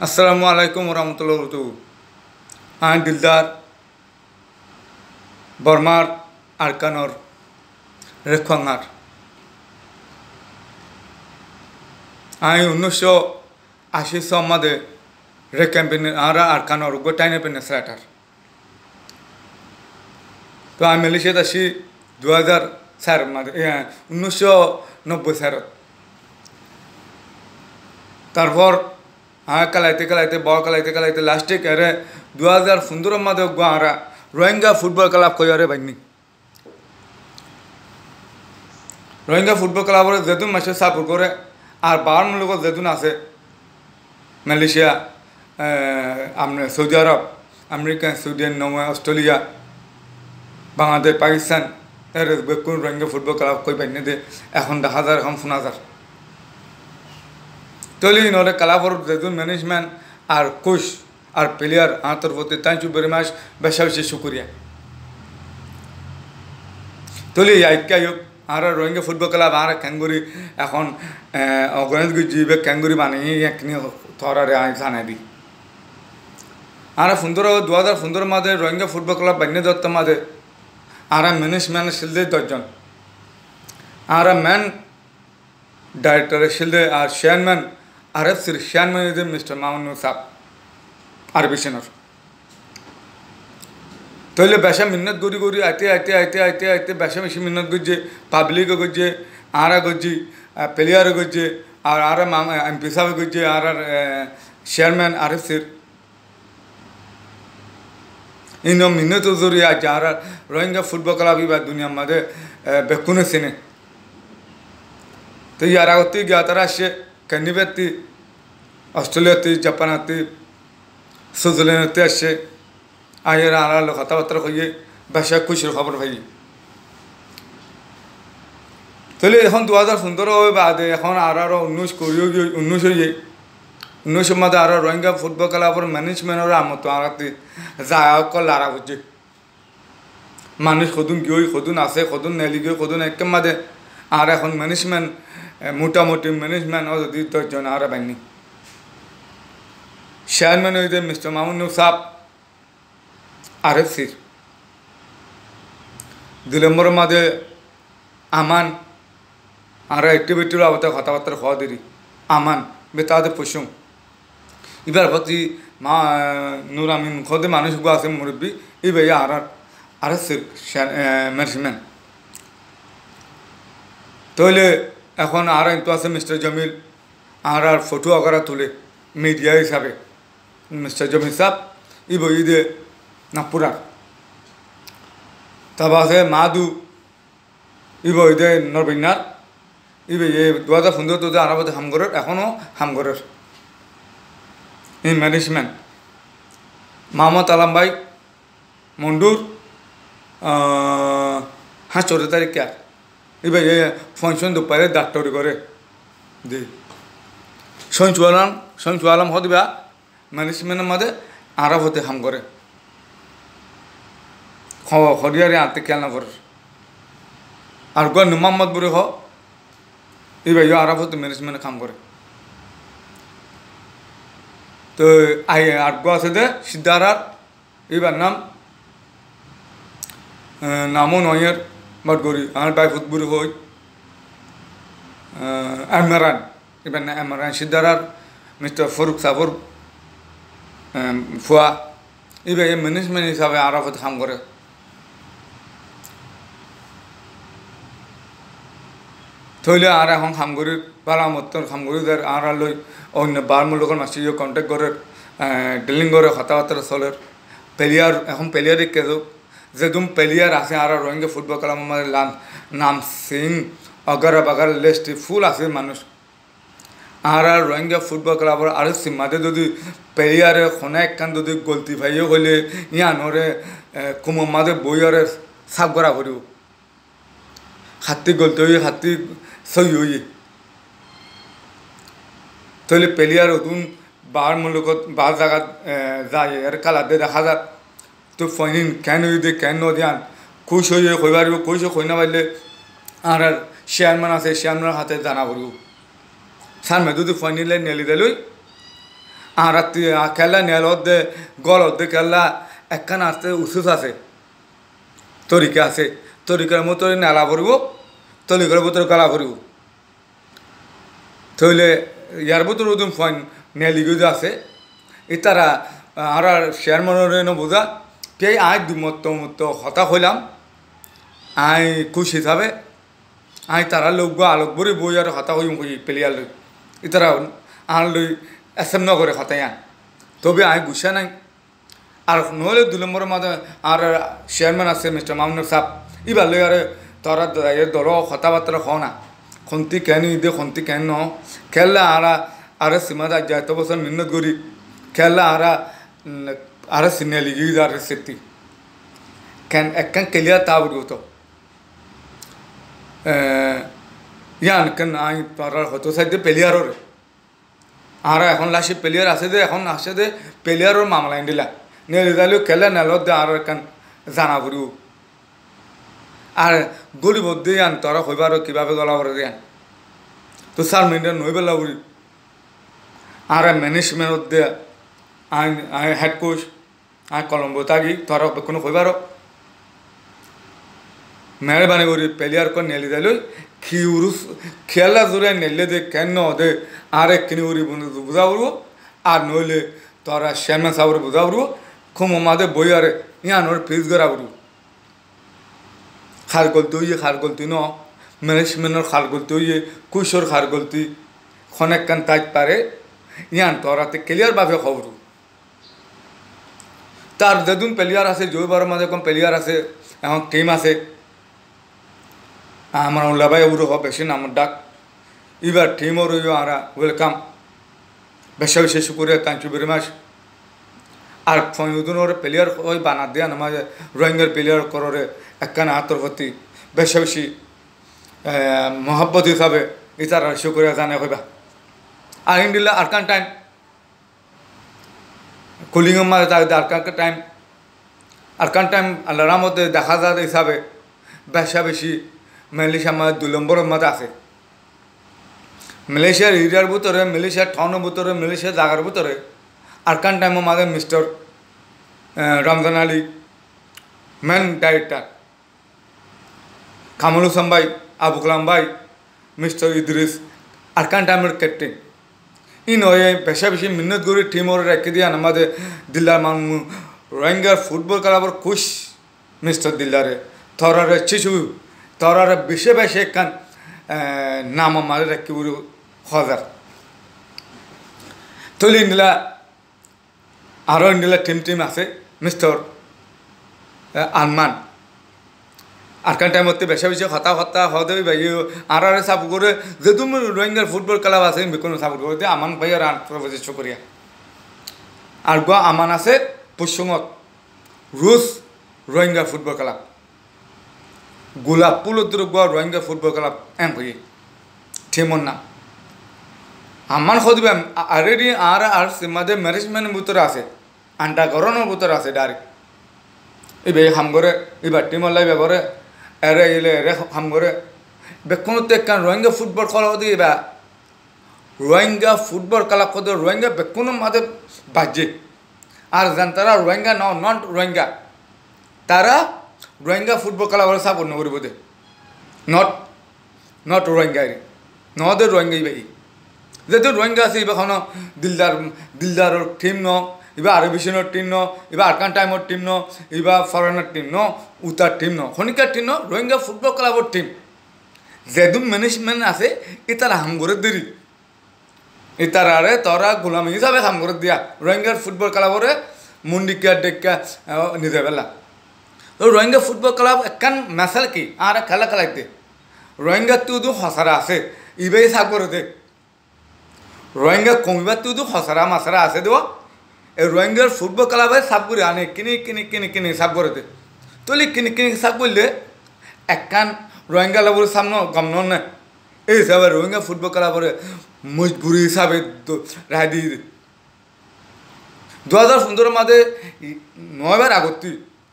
আসসালামু আলাইকুম রহমতুল্লাহ আই দিলদার বর্মার আরকানর রেখঙ্গার আই 1980 সম্মাদে রে ক্যাম্পেইন আর আরকানর গোটাইনে পেনে স্যাটার তো আমি মালয়েশিয়াতে আসি 2004 মাদে 1990 সালত তারপর কালাইতে বল কালাইতে লাস্টে কেরে 2015 মাদে গোয়ারা রোহিঙ্গা ফুটবল ক্লাব কইরে বাইনি রোহিঙ্গা ফুটবল ক্লাবরে যেতুন মাসে সাপোর্ট করে আর বার মুলুক যেতুন আছে মালয়েশিয়া আমনে Saudi Arab America Sweden Norway Australia Bangladesh Pakistan এর বেকুন রোহিঙ্গা ফুটবল ক্লাব কই বাইনি দে এখন 10,000 এখন 15,000 তলি নরে ক্লাবর যেতুন ম্যানেজমেন্ট আর কোচ আর প্লেয়ার আতর প্রতি থ্যাংক ইউ ভেরি মাচ বেশি শুকরিয়া তলি আইকায়ুক আর রোহিঙ্গা ফুটবল ক্লাব আর ক্যাঙ্গুরি এখন অগণিত জিবে ক্যাঙ্গুরি বানিয়ে একনি থরারে আই জানাই দি আর 2015 মাদে রোহিঙ্গা ফুটবল ক্লাব বানিয়ে দত্ত মাদে আর ম্যানেজমেন্ট শিলদে 10 জন আর ম্যান ডাইরেক্টর শিলদে আর chairman RFC chairman is mister Mamun সাহেব আরবিশনর তইলে বেশা মিন্নত গরি আইতে বেশা বেশি মিন্নত গজ্জে পাবলিক গজ্জে আরা গজ্জি প্লেয়ার গজ্জে আর আরা এমপি সাহেব গজ্জে আর চেয়ারম্যান RFCর ইনো মিন্নত জরিয়া যারা রোহিঙ্গা ফুটবল ক্লাব বা দুনিয়া মাঝে বেকুনে সিনে তো ইয়ার আগতে গিয়া তারা আসে ক্যানিবেতি অস্ট্রেলিয়াতে জাপানাতে সুইজারল্যান্ডতে আসে আয়ের আর কথাবার্তা কইয়ে বেশা খুশির খবর ভাই তাহলে এখন 2015 বাদে এখন আর 19 হয়ে 19 মাদে আর রোহিঙ্গা ফুটবল ক্লাবর ম্যানেজমেন্টর আমতো আরাতে যায় কল আরা বুঝে মানুষ কদুন গিয়ে কদুন আছে কদুন নেলি গিয়ে কদুন একদম মাদে আর এখন ম্যানেজমেন্ট মোটামুটি ম্যানেজমেন্ট যদি 10 জন আর বাইনি চেয়ারম্যান হইতে মিস্টার মামুন সাহেব RFC 2 নম্বর মাদে আমান আর অ্যাক্টিভিটির আওতা কথাবার্তা হওয়া দেরি আমান বেতাদে পশুম এবার প্রতি মা নূর আমিন খোদে মানুষগুলো আছে মুরব্বী এই ভাইয়া RFC ম্যানেজমেন্ট তাহলে এখন আর তো আছে মিস্টার জমিল আর ফটো আকারা তুলে মিডিয়া হিসাবে মিস্টার জমিল সাহেব ই বই দে না পুরা তারপর আছে মাদু ই বই দে নরবিনার ই বই 2015 তো আরবতে হামগরের এখনও হামগরের এই ম্যানেজমেন্ট মোহাম্মদ আলম ভাই মন্ডুর 14 তারিখ কে এবার ফাংশন দুপারে ডাক্তারি করে দি সঞ্চু আলম হদিবা ম্যানেজমেন্টের মধ্যে আরব হতে হাম করে হরিয়ারে আনতে খেলনা করে আর গো মোহাম্মদ বুড়ি হ এবার আরব হতে ম্যানেজমেন্টে কাম করে তো আর গো আছে দে সিদ্ধারার এবার নামও নয়ের বাটগরি আর বাই ফুটবুরি হই এমরান এবার না এমরান সিদ্ধারার মিস্টার ফরুক সাফর ফুয়া এবার ম্যানেজমেন্ট হিসাবে আরবত কাম করে থইলে আর এখন খামগুড়ির বালা মতন খামগুড়িদের আর লই অন্য বারমূলকের মাসি কন্টেক্ট করে ডিলিং করে কথাবার্তা চলের প্লেয়ার এখন প্লেয়ারই কেজো যেদুম প্লেয়ার আছে আর রোহিঙ্গা ফুটবল ক্লাব আমাদের নাম সিং অগারা বাগার লিস্ট ফুল আছে মানুষ আর রোহিঙ্গা ফুটবল ক্লাবর আর সীমাতে যদি প্লেয়ারে খনে একখান যদি গলতি ভাইও হইলে ইয়ানরে কুমো মাঝে বইয়ারে সাফ করা করিব হাতি গলতি হই হাতি সই হই তাহলে প্লেয়ার নতুন বার মুলুকত বার জায়গাত যায় আর কালাতে দেখা যায় তো ফাইন কেন হইতে কেন দিয়ান খুশ হয়ে কইবার খুশ কই না পারলে আর চেয়ারম্যান আছে চেয়ারম্যানের হাতে জানা করব স্যার মেদুদি ফাইনালে নেলি দিলই আর খেলা নেল দে গল দে খেলা একখান আসতে উসুস আছে তরিকা আছে তরিকার মতো নেলা ভরব তরিকার ভিতরে গলা ভরব তাহলে ইয়ার ভিতরে ওজন ফাইন নেলিগুজ আছে ইতারা আর শেয়ার মনোরণ বোঝা কে আয় দুমত্ত হতা হইলাম আই খুশ হিসাবে আই তারা লোক আলোক বরে বই আর হতা হই প্লেয়ার লই ইতারা আর লই এসএম নগরে হতাইয়া তবে আই গুছা নাই আর নহলে 2 নম্বরের মাঝে আর চেয়ারম্যান আছে মিস্টার মামুনুর সাহেব ইবার লই আর তারা দল কথাবার্তা হও না খন্তি কেন ইদে খন্তি কেন ন খেললে আর সীমাদা যায় তো বছর মিন্নত করি খেললে আর সিনিয়ালি গিয়ে আর সেটি কেন একখান ক্লিয়ার তা বলতো ইয়ান কেন আই তারা হতো সাইডে প্লেয়ারর আর এখন লাসে প্লেয়ার আছে যে এখন আসে যে প্লেয়ারর মামলা দিলা নিয়ে দিলালেও খেলে নেলত দে আর একখান জানা পড়িব আর গরিব দিয়ে আন তোরা হইবার কীভাবে গলা করে দিয়ে তো 4 মিনিট নই বেলা উড়ি আর ম্যানেজমেন্ট দিয়ে আই হেড কোচ আই কলম্বো থাকি তোরা কোনো হইবার মেহরবানি করি প্লেয়ার করে নেলি দিল খিউরুস খেলা জোরে নেলে দে কেন দে আর একখিনি উড়ি বুঝা পড়ব আর নইলে তোরা চেয়ারম্যান সাহেবের বুঝা পড়ব খুব আমাদের বই আর ইয়ানোর ফিজ করা পড়ব খার গলতি ন ম্যানেজমেন্টের খার গলতি হইয়ে কুশোর খার গলতি খনেক কান তাইত পারে ইয়ান তোরাতে ক্লিয়ার ভাবে খবর তার যেদিন প্লেয়ার আছে জয়বার মাঝে কম প্লেয়ার আছে এখন টিম আছে আমার উল্লাভাই উড়ো হ বেশি আমার ডাক এবার টিমও রইব আরা ওয়েলকাম বেশা বেশি শুক্রিয়া থ্যাংক ইউ ভেরি মাচ আর ফয়ুদুন ওর প্লেয়ার ওই বানা দেয়া না মাঝে রোহিঙ্গার প্লেয়ার করে একখানা হাতর প্রতি বেশা বেশি মহব্বত হিসাবে ইতার শুক্রিয়া জানা হইবা আর ইন্ডিলা আরকান টাইম কুলিংয়ের মাঝে তাদের আরকান টাইম আল্লাহর মধ্যে দেখা যায় হিসাবে বেশা বেশি মালয়েশিয়ার মাঝে 2 নম্বরের মাঝে আছে মালয়েশিয়ার এরিয়ার ভিতরে মালয়েশিয়ার টাউনের ভিতরে মালয়েশিয়ার জায়গার ভিতরে আরকান টাইমের মাঝে mister Ramzan Ali main director Kamrul Hasan ভাই আবু কালাম ভাই মিস্টার ইদ্রিস আরকান টাইমের ক্যাপ্টেন ই নয় বেশা বেশি মিন্নত করে টিম ওর রেখে দিয়ে আমাদের দিল্লার মানুষ রোহিঙ্গার ফুটবল খেলাবার খুশ মিস্টার দিল্লারে থরারে শিশু থরারে বেশি বেশি একখান নাম আমাদের রেখে হাজার তৈলি ইন্ডিলা আরও ইন্ডিলা টিম আছে মিস্টার আনমান আরকান টাইমতে বেশি বেশি হতা হতে ভাই আর সাপোর্ট করে যেহেতু রোহিঙ্গার ফুটবল ক্লাব আছে বেগুন সাপোর্ট করে দিয়ে আমান ভাই আর প্রবেশ করিয়া আর গোয়া আমান আছে পশ্চিমত রুশ রোহিঙ্গা ফুটবল ক্লাব গোলাপ পুলুর গোয়া রোহিঙ্গা ফুটবল ক্লাব এম ভাই টিমর নাম আমান সদিবে অলরেডি আর সিমাদে ম্যানেজমেন্টের ভিতরে আছে আন্ডারগ্রাউন্ডের ভিতরে আছে ডাইরেক্ট এই হাম করে এবার টিমর লাই ব্যবহারে এরে এলে এরে হাম করে বেকুনতে একখান রোহিঙ্গা ফুটবল খেলা দিয়ে বা রোহিঙ্গা ফুটবল খেলা করে রোহিঙ্গা বেকুনের মাঝে বাজে আর যেন তারা রোহিঙ্গা নন রোহিঙ্গা তারা রোহিঙ্গা ফুটবল খেলা করে সাপোর্ট নকরিব দে নট রোহিঙ্গা নদে রোহিঙ্গাই ভাই যেহেতু রোহিঙ্গা আছে এবার দিলদারের টিম ন এবার আরবিশনের টিম ন এবার আরকান টাইমের টিম ন এবার ফরেনার টিম ন উতার টিম ন খনিকার টিম ন রোহিঙ্গা ফুটবল ক্লাবের টিম যেদুম ম্যানেজমেন্ট আছে এতারা হাম করে দেরি এতারারে তোরা গোলামি হিসাবে হাম করে দিয়া রোহিঙ্গার ফুটবল ক্লাবরে মুন্ডিকা ডেকা নিতে পেলা তো রোহিঙ্গা ফুটবল ক্লাব একখান মেসাল কি আর খেলা খেলাইতে রোহিঙ্গার তুই হসারা আছে ইবাই সাপ করে দে রোহিঙ্গা কমিবার তুই হসারা মাসারা আছে দেওয়া এই রোহিঙ্গার ফুটবল ক্লাবে সাপ করে আনে কিনে সাপ করে দে তুলি কিনে সাপ করলে একখান রোহিঙ্গা লাভের সামনে গমন না এই হিসাবে রোহিঙ্গা ফুটবল ক্লাবরে মজবুরি হিসাবে রায় দিয়ে দে 2015 মাঝে 9বার আগত্তি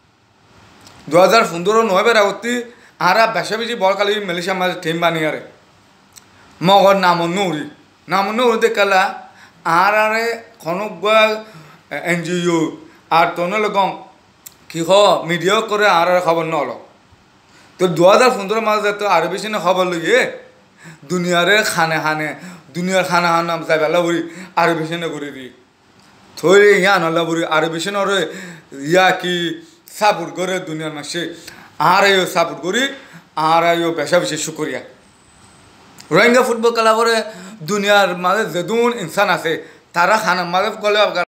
2015 9বার আগত্তি আর বেশা বেশি বল কালি মালয়েশিয়ার মাঝে টিম বানিয়ে আরে মগর নাম নৌরি দেখালা আরে খনক এনজিও আর তোন লগম কি হ মিডিয়া করে আর খবর নল তো 2015 মাঝে তো আরো বেশি না খবর লইয়ে দুনিয়ারে খানে খানে দুনিয়ার খানা খানা যাই বেলা বলি আরো বেশি না করে দি থই ইয়া নলা বলি আরো বেশি নরে ইয়া কি সাপোর্ট করে দুনিয়ার মাসে আর আইও সাপোর্ট করি আর আইও বেশা বেশি শুকরিয়া রোহিঙ্গা ফুটবল খেলা করে দুনিয়ার মাঝে যেদুন ইনসান আছে তারা খানা মাঝে গলে